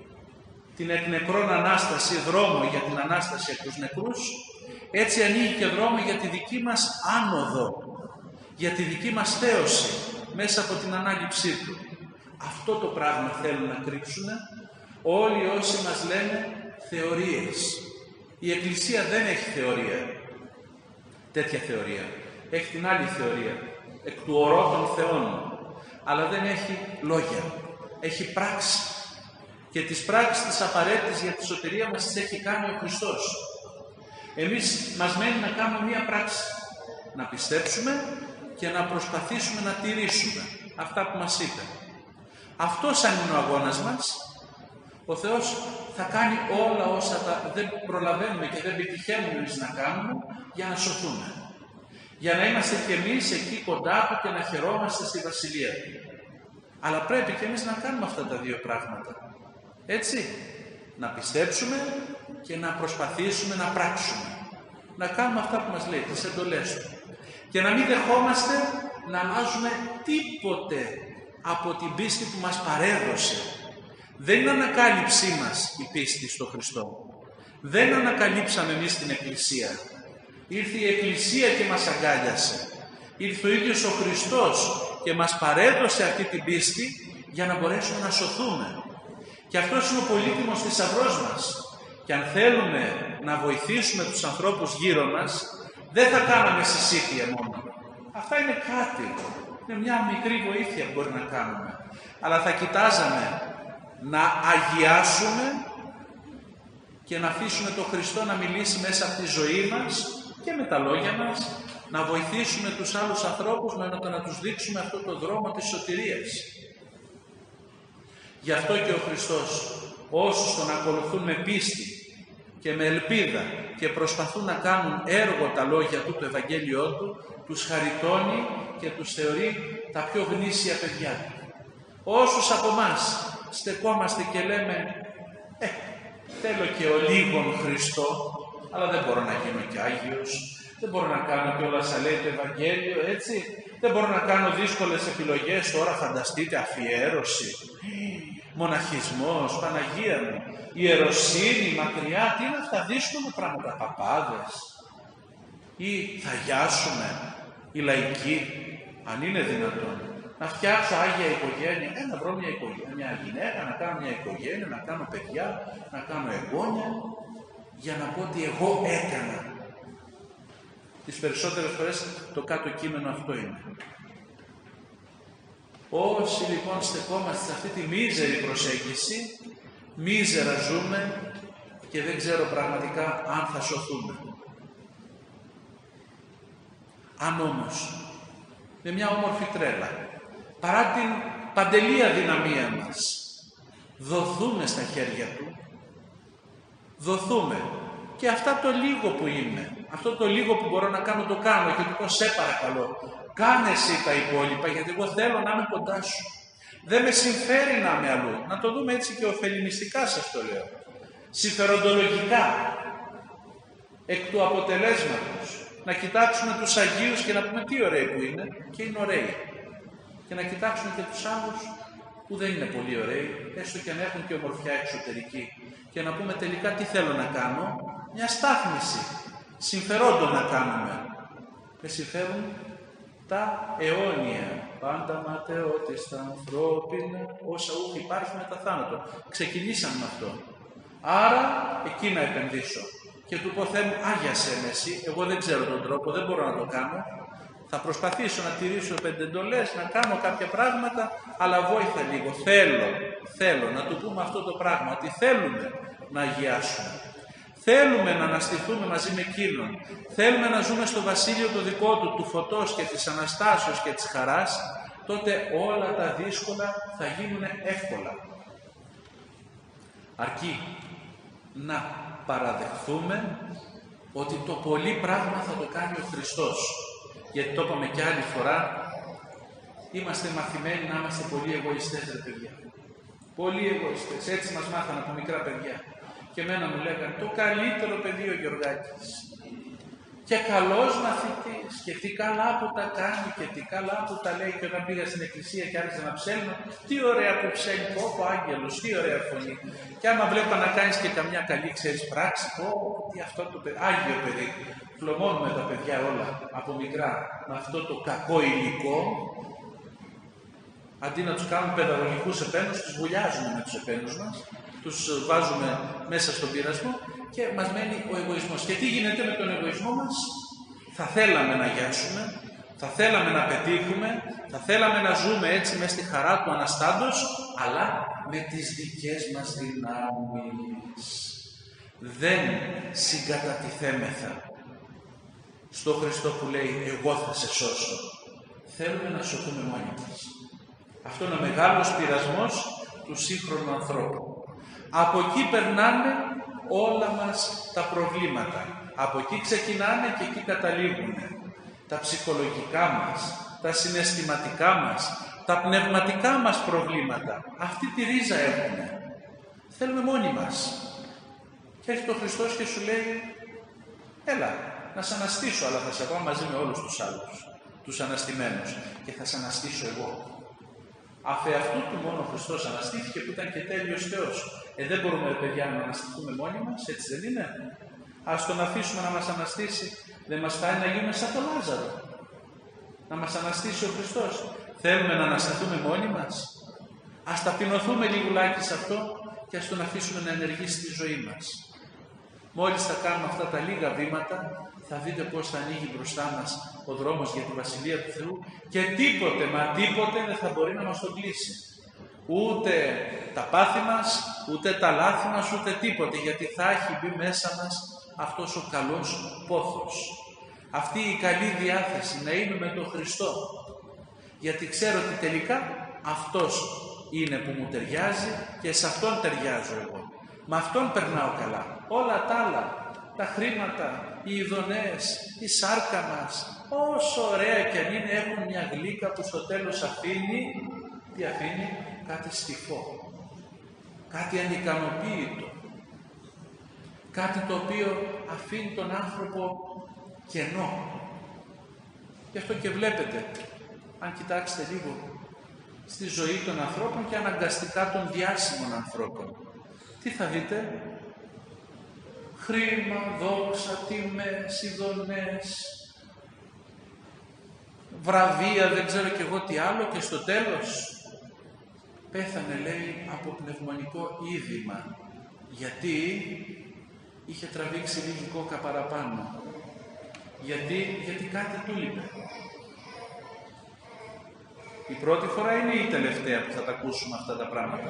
την εκ νεκρών Ανάσταση, δρόμο για την Ανάσταση από τους νεκρούς, έτσι ανοίγει και δρόμο για τη δική μας άνοδο, για τη δική μας θέωση μέσα από την ανάληψή του. Αυτό το πράγμα θέλουν να κρύψουν όλοι όσοι μας λένε θεωρίες. Η Εκκλησία δεν έχει θεωρία, τέτοια θεωρία. Έχει την άλλη θεωρία, εκ του ορό των θεών, αλλά δεν έχει λόγια, έχει πράξη. Και τις πράξεις τις απαραίτητες για τη σωτηρία μας τις έχει κάνει ο Χριστός. Εμείς μας μένει να κάνουμε μία πράξη, να πιστέψουμε και να προσπαθήσουμε να τηρήσουμε αυτά που μας είπε. Αυτός αν είναι ο αγώνας μας, ο Θεός θα κάνει όλα όσα τα δεν προλαβαίνουμε και δεν πετυχαίνουμε εμείς να κάνουμε για να σωθούμε. Για να είμαστε κι εμείς εκεί κοντά του και να χαιρόμαστε στη Βασιλεία του. Αλλά πρέπει κι εμείς να κάνουμε αυτά τα δύο πράγματα. Έτσι, να πιστέψουμε και να προσπαθήσουμε να πράξουμε. Να κάνουμε αυτά που μας λέει, τις εντολές του. Και να μην δεχόμαστε να αλλάζουμε τίποτε από την πίστη που μας παρέδωσε. Δεν είναι ανακάλυψή μας η πίστη στο Χριστό. Δεν ανακαλύψαμε εμείς την Εκκλησία. Ήρθε η Εκκλησία και μας αγκάλιασε. Ήρθε ο ίδιος ο Χριστός και μας παρέδωσε αυτή την πίστη για να μπορέσουμε να σωθούμε. Και αυτός είναι ο πολύτιμος θησαυρός μας. Και αν θέλουμε να βοηθήσουμε τους ανθρώπους γύρω μας, δεν θα κάναμε συσίτια μόνο. Αυτά είναι κάτι. Είναι μια μικρή βοήθεια που μπορεί να κάνουμε. Αλλά θα κοιτάζαμε να αγιάσουμε και να αφήσουμε τον Χριστό να μιλήσει μέσα από τη ζωή μας και με τα λόγια μας, να βοηθήσουμε τους άλλους ανθρώπους με το να τους δείξουμε αυτό το δρόμο της σωτηρίας. Γι' αυτό και ο Χριστός όσους τον ακολουθούν με πίστη και με ελπίδα και προσπαθούν να κάνουν έργο τα λόγια του, το Ευαγγέλιό του, τους χαριτώνει και τους θεωρεί τα πιο γνήσια παιδιά του. Όσους από εμάς στεκόμαστε και λέμε «Ε, θέλω και ο λίγον Χριστό, αλλά δεν μπορώ να γίνω και Άγιος, δεν μπορώ να κάνω και όλα σαν λέει το Ευαγγέλιο, έτσι, δεν μπορώ να κάνω δύσκολες επιλογές, τώρα φανταστείτε αφιέρωση, μοναχισμός, Παναγία μου, ιεροσύνη, μακριά, τι είναι αυτά δύσκολα πράγματα, παπάδες, ή θα γιάσουμε». η λαϊκή, αν είναι δυνατόν, να φτιάξω άγια οικογένεια, ε, να βρω μια, οικογένεια, μια γυναίκα, να κάνω μια οικογένεια, να κάνω παιδιά, να κάνω εγγόνια, για να πω ότι εγώ έκανα. Τις περισσότερες φορές το κάτω κείμενο αυτό είναι. Όσοι λοιπόν στεκόμαστε σε αυτή τη μίζερη προσέγγιση, μίζερα ζούμε και δεν ξέρω πραγματικά αν θα σωθούμε. Αν όμως, με μια όμορφη τρέλα, παρά την παντελή αδυναμία μας, δοθούμε στα χέρια Του, δοθούμε και αυτά το λίγο που είμαι, αυτό το λίγο που μπορώ να κάνω το κάνω και Του πω σε παρακαλώ, κάνε εσύ τα υπόλοιπα γιατί εγώ θέλω να είμαι κοντά Σου. Δεν με συμφέρει να είμαι αλλού. Να το δούμε έτσι και ωφελημιστικά σας το λέω. Συμφεροντολογικά, εκ του αποτελέσματος. Να κοιτάξουμε τους Αγίους και να πούμε τι ωραίοι που είναι και είναι ωραίοι. Και να κοιτάξουμε και τους άλλους που δεν είναι πολύ ωραίοι, έστω και αν έχουν και ομορφιά εξωτερική. Και να πούμε τελικά τι θέλω να κάνω, μια στάθμιση συμφερόντων να κάνουμε. Με συμφέρουν τα αιώνια, πάντα ματαιότιστα ανθρώπινα, όσα ούχ υπάρχουν μετά θάνατο. Ξεκινήσαμε με αυτό. Άρα, εκεί να επενδύσω. Και του πω, Θεέ μου, άγιασέ με εσύ, εγώ δεν ξέρω τον τρόπο, δεν μπορώ να το κάνω. Θα προσπαθήσω να τηρήσω πέντε εντολές, να κάνω κάποια πράγματα, αλλά βόηθα λίγο. Θέλω, θέλω να του πούμε αυτό το πράγμα, ότι θέλουμε να αγιάσουμε. Θέλουμε να αναστηθούμε μαζί με Εκείνον. Θέλουμε να ζούμε στο βασίλειο το δικό Του, του φωτός και της Αναστάσεως και της χαράς, τότε όλα τα δύσκολα θα γίνουν εύκολα. Αρκεί να παραδεχθούμε ότι το πολύ πράγμα θα το κάνει ο Χριστός. Γιατί το είπαμε και άλλη φορά, είμαστε μαθημένοι να είμαστε πολύ εγωιστές, ρε παιδιά. Πολύ εγωιστές. Έτσι μας μάθανε από μικρά παιδιά. Και εμένα μου λέγανε το καλύτερο παιδί ο Γεωργάκης. Και καλός μαθητής. Και τι καλά που τα κάνει και τι καλά που τα λέει. Και όταν πήγα στην εκκλησία και άρχισα να ψέλνω, τι ωραία που ψέλνει, πω πω άγγελος, τι ωραία φωνή. Και άμα βλέπω να κάνεις και καμιά καλή, ξέρεις, πράξη, πω τι αυτό το παιδί, άγιο παιδί. Φλωμώνουμε τα παιδιά όλα από μικρά με αυτό το κακό υλικό. Αντί να τους κάνουν παιδαγωγικούς επένους, τους βουλιάζουμε με τους επένους μας. Τους βάζουμε μέσα στον πειρασμό και μας μένει ο εγωισμός. Και τι γίνεται με τον εγωισμό μας? Θα θέλαμε να γιάσουμε, θα θέλαμε να πετύχουμε, θα θέλαμε να ζούμε έτσι μέσα στη χαρά του Αναστάντος, αλλά με τις δικές μας δυνάμεις. Δεν συγκατατιθέμεθα στο Χριστό που λέει εγώ θα σε σώσω. Θέλουμε να σωθούμε μόνοι μας. Αυτό είναι ο μεγάλος πειρασμός του σύγχρονου ανθρώπου. Από εκεί περνάνε όλα μας τα προβλήματα. Από εκεί ξεκινάνε και εκεί καταλήγουν. Τα ψυχολογικά μας, τα συναισθηματικά μας, τα πνευματικά μας προβλήματα. Αυτή τη ρίζα έχουμε. Θέλουμε μόνοι μας. Και έρχεται ο Χριστός και σου λέει, έλα, να σε αναστήσω, αλλά θα σε πάω μαζί με όλους τους άλλους, τους αναστημένους, και θα σε αναστήσω εγώ. Αφ' αυτού του μόνο ο Χριστός αναστήθηκε που ήταν και τέλειος Θεός. Ε, δεν μπορούμε, παιδιά, να αναστηθούμε μόνοι μας, έτσι δεν είναι? Ας τον αφήσουμε να μας αναστήσει. Δεν μας φτάνει να γίνουμε σαν τον Λάζαρο. Να μας αναστήσει ο Χριστός. Θέλουμε να αναστηθούμε μόνοι μας. Ας ταπεινωθούμε λιγουλάκι σε αυτό και ας τον αφήσουμε να ενεργήσει τη ζωή μας. Μόλις θα κάνουμε αυτά τα λίγα βήματα, θα δείτε πώς θα ανοίγει μπροστά μας ο δρόμος για τη Βασιλεία του Θεού και τίποτε, μα τίποτε δεν θα μπορεί να μας τον κλείσει. Ούτε τα πάθη μας, ούτε τα λάθη μας, ούτε τίποτε, γιατί θα έχει μπει μέσα μας αυτός ο καλός πόθος. Αυτή η καλή διάθεση να είμαι με τον Χριστό. Γιατί ξέρω ότι τελικά αυτός είναι που μου ταιριάζει και σε αυτόν ταιριάζω εγώ. Με αυτόν περνάω καλά. Όλα τα άλλα, τα χρήματα, οι ειδονές, η σάρκα μας, όσο ωραία κι αν είναι, έχουν μια γλύκα που στο τέλος αφήνει, τι αφήνει, κάτι στιφό, κάτι ανικανοποίητο, κάτι το οποίο αφήνει τον άνθρωπο κενό. Γι' αυτό και βλέπετε, αν κοιτάξετε λίγο στη ζωή των ανθρώπων και αναγκαστικά των διάσημων ανθρώπων, τι θα δείτε? Χρήμα, δόξα, τιμές, ειδονές. βραβεία, δεν ξέρω κι εγώ τι άλλο, και στο τέλος πέθανε, λέει, από πνευμονικό είδημα. Γιατί είχε τραβήξει λίγη κόκα παραπάνω. Γιατί, γιατί κάτι του λείπε. Η πρώτη φορά είναι η τελευταία που θα τα ακούσουμε αυτά τα πράγματα.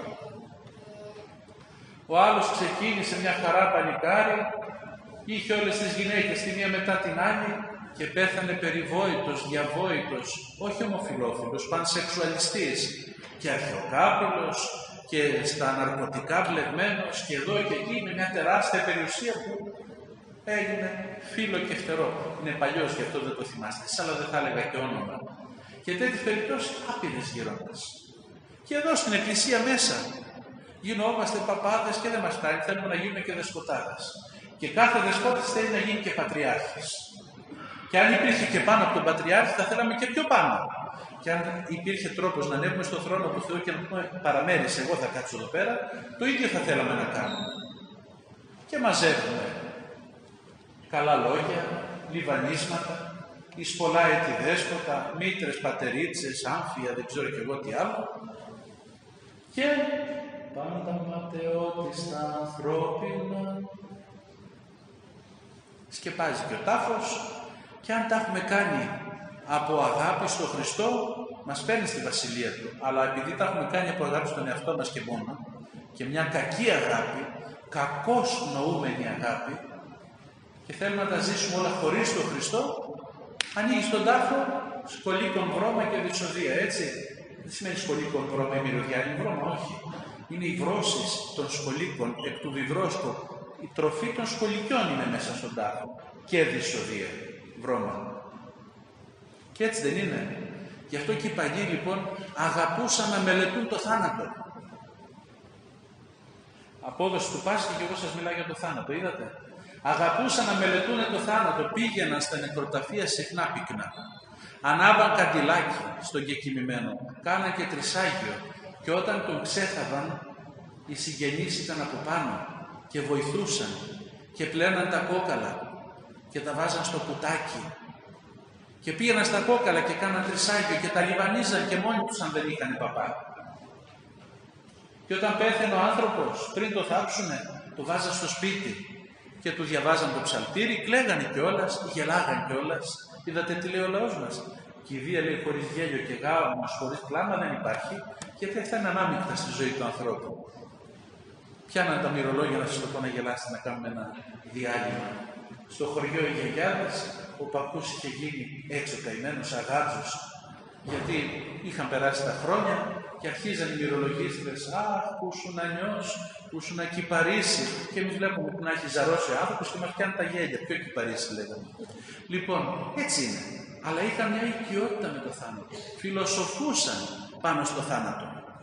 Ο άλλος ξεκίνησε μια χαρά πανικάρι, είχε όλες τις γυναίκες τη μία μετά την άλλη και πέθανε περιβόητος, διαβόητος, όχι ομοφυλόφιλος, πανσεξουαλιστής και αρχαιοκάπηλος και στα ναρκωτικά μπλεγμένος και εδώ και εκεί με μια τεράστια περιουσία που έγινε φίλο και φτερό. Είναι παλιός, γι' αυτό δεν το θυμάστε, αλλά δεν θα έλεγα και όνομα. Και τέτοιες περιπτώσεις άπειρες γυρώντας. Και εδώ στην εκκλησία μέσα γινόμαστε παπάδες και δεν μας κάνει, θέλουμε να γίνουμε και δεσποτάδες. Και κάθε δεσπότης θέλει να γίνει και πατριάρχης. Και αν υπήρχε και πάνω από τον πατριάρχη θα θέλαμε και πιο πάνω. Και αν υπήρχε τρόπος να ανέβουμε στον θρόνο του Θεού και να πούμε παραμέρεις, εγώ θα κάτσω εδώ πέρα, το ίδιο θα θέλαμε να κάνουμε. Και μαζεύουμε καλά λόγια, λιβανίσματα, εις πολλά έτη δέσποτα, μήτρες, πατερίτσες, άμφια, δεν ξέρω κι εγώ τι άλλο. Και πάντα ματαιώτιστα ανθρώπινα. Σκεπάζει και ο τάφος, και αν τα έχουμε κάνει από αγάπη στο Χριστό, μας παίρνει στη βασιλεία Του. Αλλά επειδή τα έχουμε κάνει από αγάπη στον εαυτό μας και μόνο, και μια κακή αγάπη, κακώς νοούμενη αγάπη, και θέλουμε να τα ζήσουμε όλα χωρίς τον Χριστό, ανοίγει στον τάφο σκολίκον βρώμα και διψωδία, έτσι. Δεν σημαίνει σκολίκον βρώμα ή μυρωδιά, είναι βρώμα, όχι. Είναι οι βρώσεις των σκολίκων εκ του βυδρόσκου. Η τροφή των σκολικιών είναι μέσα στον τάφο. Και διψωδία, βρώμα. Και έτσι δεν είναι. Γι' αυτό και οι παλιοί λοιπόν αγαπούσαν να μελετούν το θάνατο. Απόδοση του Πάσχη, και εγώ σας μιλάω για το θάνατο, είδατε. Αγαπούσαν να μελετούν το θάνατο, πήγαιναν στα νεκροταφεία συχνά πυκνά. Ανάβαν καντιλάκι στον κεκοιμημένο, κάναν και τρισάγιο, και όταν τον ξέθαβαν, οι συγγενείς ήταν από πάνω και βοηθούσαν και πλέναν τα κόκαλα και τα βάζαν στο κουτάκι και πήγαιναν στα κόκαλα και κάναν τρισάγιο και τα λιβανίζαν και μόνοι τους αν δεν είχαν παπά. Και όταν πέθαινε ο άνθρωπος, πριν το θάψουνε, το βάζαν στο σπίτι και του διαβάζαν το ψαλτήρι, κλαίγανε κιόλας, γελάγαν κιόλας. Είδατε τι λέει ο λαός μας. Κηδεία, λέει, χωρίς γέλιο και γάμος, χωρίς κλάμα δεν υπάρχει, γιατί αυτά είναι ανάμεικτα στη ζωή του ανθρώπου. Πιάναν τα μυρολόγια, να σας το πω, να γελάσετε, να κάνουμε ένα διάλειμμα. Στο χωριό οι γιαγιάδες, ο παππούς είχε γίνει έξω καημένος, αγάτζος, γιατί είχαν περάσει τα χρόνια και αρχίζαν οι μυρολογίστρες. Αχ, πού σου να νιώσει, πού σου να κυπαρίσει. Και εμείς βλέπουμε που να έχει ζαρώσει ο άνθρωπος και μας πιάνουν τα γέλια. Ποιο κυπαρίσει, λέγαμε. Λοιπόν, έτσι είναι. Αλλά είχαν μια οικειότητα με το θάνατο. Φιλοσοφούσαν πάνω στο θάνατο.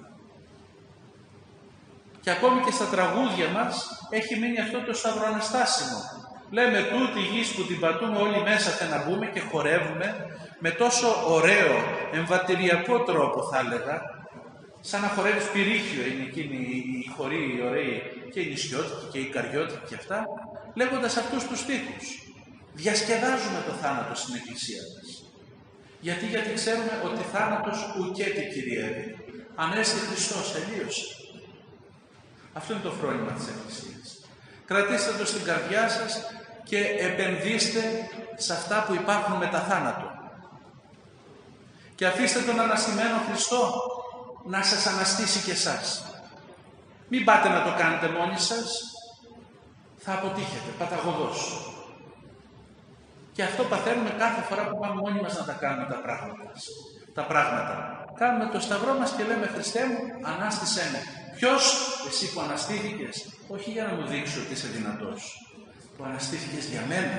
Και ακόμη και στα τραγούδια μας έχει μείνει αυτό το σταυροαναστάσιμο. Λέμε τούτη γης που την πατούμε όλοι μέσα θα να μπούμε και χορεύουμε με τόσο ωραίο, εμβατηριακό τρόπο θα έλεγα, σαν να χορεύεις πυρίχιο, είναι εκείνοι οι χοροί οι ωραίοι και οι νησιώτικοι και οι καριώτικοι και αυτά, λέγοντας αυτούς τους στίχους. Διασκεδάζουμε το θάνατο στην Εκκλησία μας. Γιατί, γιατί ξέρουμε ότι θάνατος ουκέτη κυριεύει. Ανέστη Χριστός, τελείωσε. Αυτό είναι το φρόνημα της Εκκλησίας. Κρατήστε το στην καρδιά σας και επενδύστε σε αυτά που υπάρχουν μετά θάνατο. Και αφήστε τον αναστημένο Χριστό να σας αναστήσει και εσάς. Μην πάτε να το κάνετε μόνοι σας, θα αποτύχετε παταγωδώς. Και αυτό παθαίνουμε κάθε φορά που πάμε μόνοι μας να τα κάνουμε τα πράγματα. Τα πράγματα. Κάνουμε το σταυρό μας και λέμε Χριστέ μου, ανάστησέ με. Ποιος, εσύ που αναστήθηκες, όχι για να μου δείξω ότι είσαι δυνατός, που αναστήθηκες για μένα.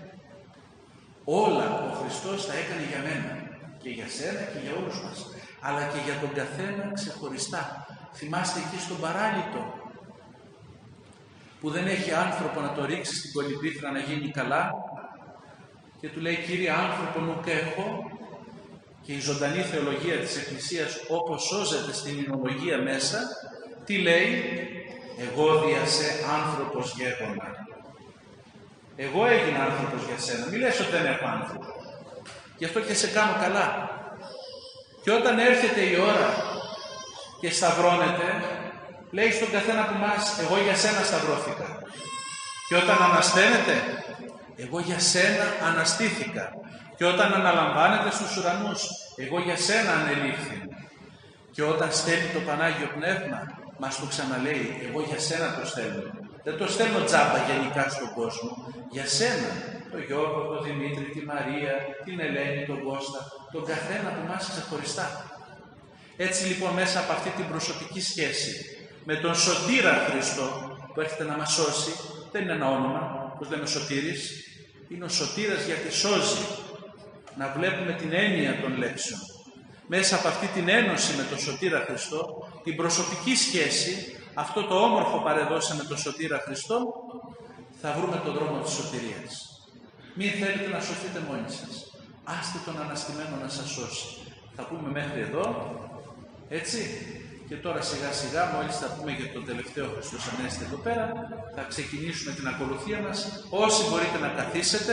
Όλα ο Χριστός τα έκανε για μένα. Και για σένα και για όλους μας. Αλλά και για τον καθένα ξεχωριστά. Θυμάστε εκεί στον παράλυτο, που δεν έχει άνθρωπο να το ρίξει στην κολυμπήθρα να γίνει καλά, και του λέει Κύριε άνθρωπον ουκ έχω. Και η ζωντανή θεολογία της Εκκλησίας, όπως σώζεται στην ινολογία μέσα, τι λέει? Εγώ δια σε άνθρωπος γέγονα. Εγώ έγινα άνθρωπος για σένα. Μη λες ότι δεν έχω άνθρωπο. Γι' αυτό και σε κάνω καλά. Και όταν έρχεται η ώρα και σταυρώνεται, λέει στον καθένα από εμάς, εγώ για σένα σταυρώθηκα. Και όταν ανασταίνεται, εγώ για σένα αναστήθηκα. Και όταν αναλαμβάνεται στους ουρανούς, εγώ για σένα ανελήφθη. Και όταν στέλνει το Πανάγιο Πνεύμα, μας το ξαναλέει, εγώ για σένα το στέλνω. Δεν το στέλνω τζάμπα γενικά στον κόσμο. Για σένα, τον Γιώργο, τον Δημήτρη, τη Μαρία, την Ελένη, τον Κώστα, τον καθένα από εμάς ξεχωριστά. Έτσι λοιπόν μέσα από αυτή την προσωπική σχέση με τον Σωτήρα Χριστό που έρχεται να μας σώσει, δεν είναι ένα όνομα, όπως λέμε Σωτήρης, είναι ο Σωτήρας γιατί σώζει. Να βλέπουμε την έννοια των λέξεων. Μέσα από αυτή την ένωση με τον Σωτήρα Χριστό, την προσωπική σχέση, αυτό το όμορφο παρεδώσε με τον Σωτήρα Χριστό, θα βρούμε τον δρόμο της σωτηρίας. Μην θέλετε να σωθείτε μόνοι σας. Άστε τον αναστημένο να σας σώσει. Θα πούμε μέχρι εδώ, έτσι. Και τώρα σιγά σιγά, μόλις θα πούμε για τον τελευταίο Χριστός Ανέστη εδώ πέρα, θα ξεκινήσουμε την ακολουθία μας. Όσοι μπορείτε να καθίσετε,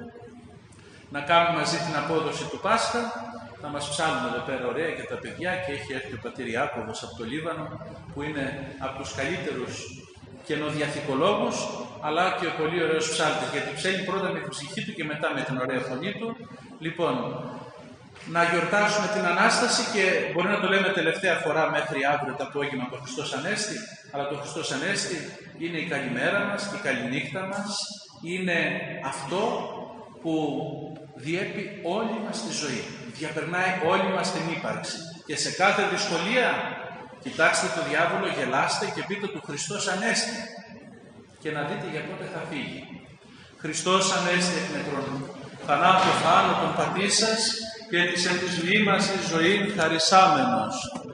να κάνουμε μαζί την απόδοση του Πάσχα, να μας ψάλουν εδώ πέρα ωραία και τα παιδιά, και έχει έρθει ο πατήρ Ιάκωβος από το Λίβανο, που είναι από τους καλύτερους καινοδιαθηκολόγους, αλλά και ο πολύ ωραίος ψάλτης, γιατί ψέλνει πρώτα με την ψυχή του και μετά με την ωραία φωνή του. Λοιπόν, να γιορτάσουμε την Ανάσταση και μπορεί να το λέμε τελευταία φορά μέχρι αύριο το απόγευμα το Χριστός Ανέστη, αλλά το Χριστός Ανέστη είναι η καλημέρα μας, η καληνύχτα μας, είναι αυτό που διέπει όλη μας τη ζωή, διαπερνάει όλη μας την ύπαρξη. Και σε κάθε δυσκολία, κοιτάξτε το διάβολο, γελάστε και πείτε του Χριστός Ανέστη και να δείτε για πότε θα φύγει. Χριστός Ανέστη εκ νεκρών, θανάτου θάνατον πατήσας και της εν της μνήμας της ζωήν χαρισάμενος.